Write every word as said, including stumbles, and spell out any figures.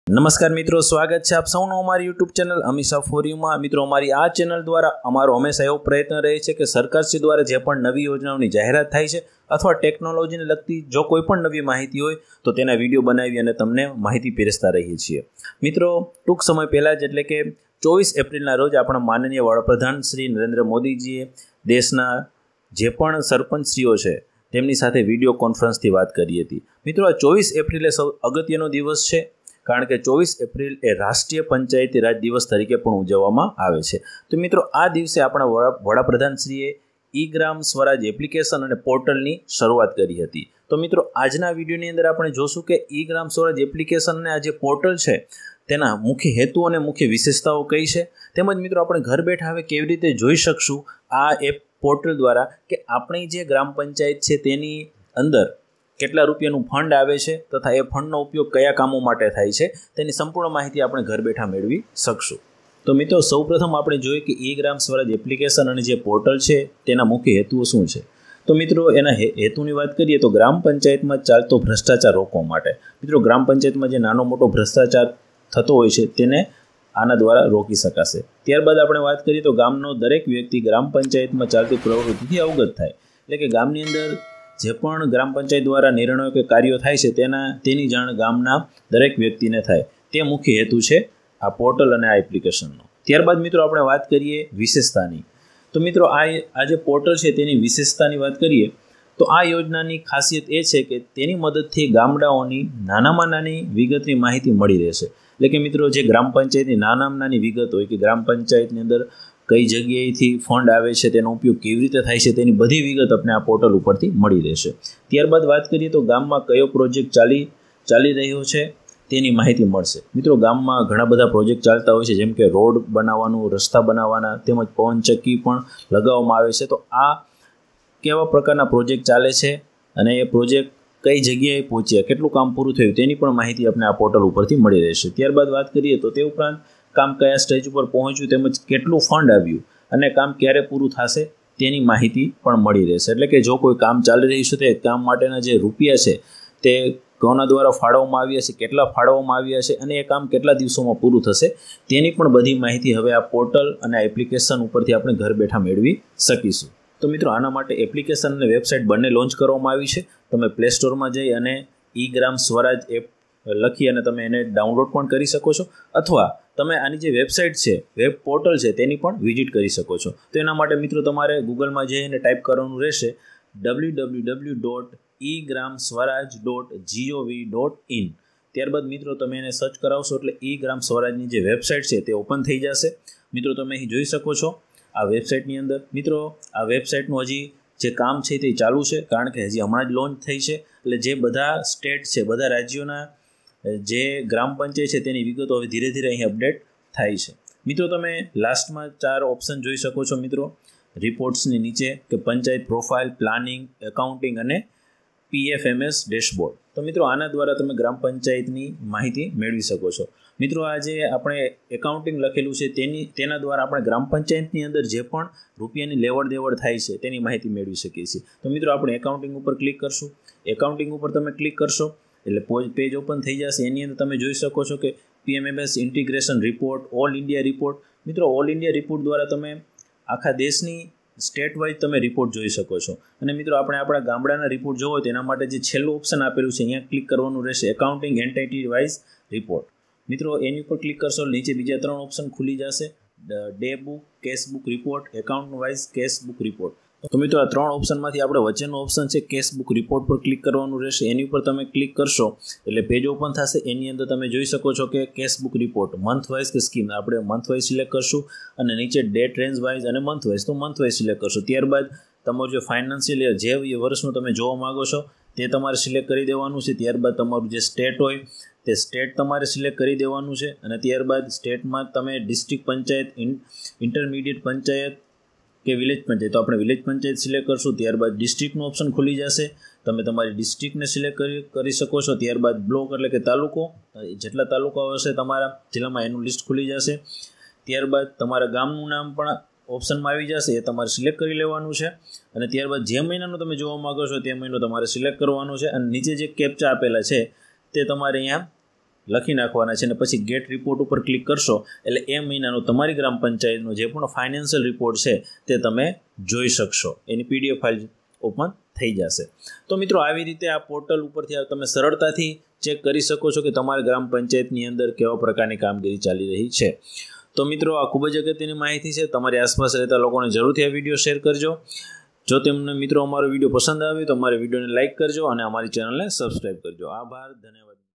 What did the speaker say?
નમસ્કાર મિત્રો, સ્વાગત છે આપ સૌનું અમારી યુટ્યુબ ચેનલ અમીશા ફોર યુમાં। મિત્રો, અમારી આ ચેનલ દ્વારા અમારો હંમેશા એવો પ્રયત્ન રહે છે કે સરકારશ્રી દ્વારા જે પણ નવી યોજનાઓની જાહેરાત થાય છે અથવા ટેકનોલોજીને લગતી જો કોઈ પણ નવી માહિતી હોય તો તેના વિડીયો બનાવી અને તમને માહિતી પીરસતા રહીએ છીએ। મિત્રો, ટૂંક સમય પહેલાં જ એટલે કે ચોવીસ એપ્રિલના રોજ આપણા માનનીય વડાપ્રધાન શ્રી નરેન્દ્ર મોદીજીએ દેશના જે પણ સરપંચશ્રીઓ છે તેમની સાથે વિડીયો કોન્ફરન્સથી વાત કરી હતી। મિત્રો, આ ચોવીસ એપ્રિલે સૌ અગત્યનો દિવસ છે, કારણ કે ચોવીસ એપ્રિલ એ રાષ્ટ્રીય પંચાયતી રાજ દિવસ તરીકે પણ ઉજવવામાં આવે છે। તો મિત્રો, આ દિવસે આપણા વડાપ્રધાનશ્રીએ ઈ ગ્રામ સ્વરાજ એપ્લિકેશન અને પોર્ટલની શરૂઆત કરી હતી। તો મિત્રો, આજના વિડીયોની અંદર આપણે જોશું કે ઈ ગ્રામ સ્વરાજ એપ્લિકેશન અને આ જે પોર્ટલ છે તેના મુખ્ય હેતુ અને મુખ્ય વિશેષતાઓ કઈ છે, તેમજ મિત્રો આપણે ઘર બેઠા હવે કેવી રીતે જોઈ શકશું આ એપ પોર્ટલ દ્વારા કે આપણી જે ગ્રામ પંચાયત છે તેની અંદર કેટલા રૂપિયાનું ફંડ આવે છે તથા એ ફંડનો ઉપયોગ કયા કામો માટે થાય છે તેની સંપૂર્ણ માહિતી આપણે ઘર બેઠા મેળવી શકશું। તો મિત્રો, સૌપ્રથમ આપણે જોઈએ કે ઈ ગ્રામ સ્વરાજ એપ્લિકેશન અને જે પોર્ટલ છે તેના મુખ્ય હેતુઓ શું છે। તો મિત્રો, એના હેતુની વાત કરીએ તો ગ્રામ પંચાયતમાં ચાલતો ભ્રષ્ટાચાર રોકવા માટે। મિત્રો, ગ્રામ પંચાયતમાં જે નાનો મોટો ભ્રષ્ટાચાર થતો હોય છે તેને આના દ્વારા રોકી શકાશે। ત્યારબાદ આપણે વાત કરીએ તો ગામનો દરેક વ્યક્તિ ગ્રામ પંચાયતમાં ચાલતી પ્રવૃત્તિથી અવગત થાય, એટલે કે ગામની અંદર જે પણ ગ્રામ પંચાયત દ્વારા નિર્ણયો કે કાર્યો થાય છે તેના તેની જાણ ગામના દરેક વ્યક્તિને થાય, તે મુખ્ય હેતુ છે આ પોર્ટલ અને આ એપ્લિકેશનનો। ત્યારબાદ મિત્રો આપણે વાત કરીએ વિશેષતાની। તો મિત્રો, આ આ જે પોર્ટલ છે તેની વિશેષતાની વાત કરીએ તો આ યોજનાની ખાસિયત એ છે કે તેની મદદથી ગામડાઓની નાનામાં નાની વિગતની માહિતી મળી રહેશે। એટલે કે મિત્રો, જે ગ્રામ પંચાયતની નાનામાં નાની વિગત હોય કે ગ્રામ પંચાયતની અંદર કઈ જગ્યાએથી ફંડ આવે છે, તેનો ઉપયોગ કેવી રીતે થાય છે, તેની બધી વિગત આપણે આ પોર્ટલ ઉપરથી મળી રહેશે। ત્યારબાદ વાત કરીએ તો ગામમાં કયો પ્રોજેક્ટ ચાલી ચાલી રહ્યો છે તેની માહિતી મળશે। મિત્રો, ગામમાં ઘણા બધા પ્રોજેક્ટ ચાલતા હોય છે, જેમ કે રોડ બનાવવાનું, રસ્તા બનાવવાના, તેમજ પવનચક્કી પણ લગાવવામાં આવે છે। તો આ કેવા પ્રકારના પ્રોજેક્ટ ચાલે છે અને એ પ્રોજેક્ટ કઈ જગ્યાએ પહોંચ્યા, કેટલું કામ પૂરું થયું તેની પણ માહિતી આપણે આ પોર્ટલ ઉપરથી મળી રહેશે। ત્યારબાદ વાત કરીએ તો તે ઉપરાંત કામ કયા સ્ટેજ ઉપર પહોંચ્યું તેમજ કેટલું ફંડ આવ્યું અને કામ ક્યારે પૂરું થશે તેની માહિતી પણ મળી રહેશે। એટલે કે જો કોઈ કામ ચાલી રહ્યું છે તે કામ માટેના જે રૂપિયા છે તે કોના દ્વારા ફાળવવામાં આવ્યા છે, કેટલા ફાળવવામાં આવ્યા છે અને એ કામ કેટલા દિવસોમાં પૂરું થશે તેની પણ બધી માહિતી હવે આ પોર્ટલ અને આ એપ્લિકેશન ઉપરથી આપણે ઘર બેઠા મેળવી શકીશું। તો મિત્રો, આના માટે એપ્લિકેશન અને વેબસાઇટ બંને લોન્ચ કરવામાં આવી છે। તમે પ્લે સ્ટોરમાં જઈ અને ઈ ગ્રામ સ્વરાજ એપ લખી અને તમે એને ડાઉનલોડ પણ કરી શકો છો, અથવા તમે આની જે વેબસાઇટ છે, વેબ પોર્ટલ છે તેની પણ વિઝિટ કરી શકો છો। તો એના માટે મિત્રો તમારે ગૂગલમાં જઈને ટાઈપ કરવાનું રહેશે W W W dot e Gram Swaraj dot gov dot in. ત્યારબાદ મિત્રો તમે એને સર્ચ કરાવશો એટલે ઈ ગ્રામ સ્વરાજની જે વેબસાઇટ છે તે ઓપન થઈ જશે। મિત્રો, તમે અહીં જોઈ શકો છો આ વેબસાઇટની અંદર મિત્રો આ વેબસાઇટનું હજી જે કામ છે તે ચાલુ છે, કારણ કે હજી હમણાં જ લોન્ચ થઈ છે। એટલે જે બધા સ્ટેટ છે, બધા રાજ્યોના જે ગ્રામ પંચાયત છે તેની વિગતો હવે ધીરે ધીરે અહીં અપડેટ થાય છે। મિત્રો, તમે લાસ્ટમાં ચાર ઓપ્શન જોઈ શકો છો મિત્રો રિપોર્ટ્સની નીચે, કે પંચાયત પ્રોફાઇલ, પ્લાનિંગ, એકાઉન્ટિંગ અને પીએફએમએસ ડેશબોર્ડ। તો મિત્રો, આના દ્વારા તમે ગ્રામ પંચાયતની માહિતી મેળવી શકો છો। મિત્રો, આ જે આપણે એકાઉન્ટિંગ લખેલું છે તેની તેના દ્વારા આપણે ગ્રામ પંચાયતની અંદર જે પણ રૂપિયાની લેવડ દેવડ થાય છે તેની માહિતી મેળવી શકીએ છીએ। તો મિત્રો, આપણે એકાઉન્ટિંગ ઉપર ક્લિક કરશું। એકાઉન્ટિંગ ઉપર તમે ક્લિક કરશો એટલે પેજ ઓપન થઈ જશે। એની અંદર તમે જોઈ શકો છો કે PMMS integration report, all India report. મિત્રો, ઓલ ઇન્ડિયા રિપોર્ટ દ્વારા તમે આખા દેશની સ્ટેટ વાઇઝ તમે રિપોર્ટ જોઈ શકો છો। અને મિત્રો, આપણે આપણા ગામડાના રિપોર્ટ જોવો હોય તેના માટે જે છેલ્લું ઓપ્શન આપેલું છે અહીંયા ક્લિક કરવાનું રહેશે, એકાઉન્ટિંગ એન્ટિટી વાઇઝ રિપોર્ટ। મિત્રો, એની ઉપર ક્લિક કરશો નીચે બીજા ત્રણ ઓપ્શન ખુલી જશે, day book, cash book report, account wise cash book report. તો મિત્રો, આ ત્રણ ઓપ્શનમાંથી આપણે વચ્ચેનો ઓપ્શન છે કેશ બુક રિપોર્ટ પર ક્લિક કરવાનું રહેશે। એની ઉપર તમે ક્લિક કરશો એટલે પેજ ઓપન થશે। એની અંદર તમે જોઈ શકો છો કે cash book report month wise કે સ્કીમ, આપણે મંથ વાઇઝ સિલેક્ટ કરશું અને નીચે ડેટ રેન્જ વાઇઝ અને મંથ વાઇઝ તો મંથ વાઇઝ સિલેક્ટ કરશો। ત્યારબાદ તમારું જે ફાઇનાન્શિયલ યર, જે વર્ષનું તમે જોવા માગો છો તે તમારે સિલેક્ટ કરી દેવાનું છે। ત્યારબાદ તમારું જે સ્ટેટ હોય તે સ્ટેટ તમારે સિલેક્ટ કરી દેવાનું છે અને ત્યારબાદ સ્ટેટમાં તમે ડિસ્ટ્રિક્ટ પંચાયત, ઇન્ટરમીડિયેટ પંચાયત કે વિલેજ પંચાયત, તો આપણે વિલેજ પંચાયત સિલેક્ટ કરશું। ત્યારબાદ ડિસ્ટ્રિક્ટનું ઓપ્શન ખુલી જશે, તમે તમારી ડિસ્ટ્રિક્ટને સિલેક્ટ કરી કરી શકો છો। ત્યારબાદ બ્લોક એટલે કે તાલુકો, જેટલા તાલુકાઓ હશે તમારા જિલ્લામાં એનું લિસ્ટ ખુલી જશે। ત્યારબાદ તમારા ગામનું નામ પણ ઓપ્શનમાં આવી જશે, એ તમારે સિલેક્ટ કરી લેવાનું છે અને ત્યારબાદ જે મહિનાનું તમે જોવા માગો છો તે મહિનો તમારે સિલેક્ટ કરવાનો છે અને નીચે જે કેપ્ચા આપેલા છે તે તમારે અહીંયા લખી નાખવાના છે અને પછી ગેટ રિપોર્ટ ઉપર ક્લિક કરશો એટલે એ મહિનાનો તમારી ગ્રામ પંચાયતનો જે પણ ફાઇનાન્શિયલ રિપોર્ટ છે તે તમે જોઈ શકશો, એની પીડીએફ ફાઇલ ઓપન થઈ જશે। તો મિત્રો આવી રીતે આ પોર્ટલ ઉપરથી તમે સરળતાથી ચેક કરી શકો છો કે તમારી ગ્રામ પંચાયતની અંદર કેવા પ્રકારની કામગીરી ચાલી રહી છે। તો મિત્રો આ ખૂબ જ અગત્યની માહિતી છે, તમારી આસપાસ રહેતા લોકોને જરૂરથી આ વિડીયો શેર કરજો। જો તમને મિત્રો અમારો વિડીયો પસંદ આવ્યો તો અમારા વિડીયોને લાઇક કરજો અને અમારી ચેનલને સબસ્ક્રાઈબ કરજો। આભાર, ધન્યવાદ।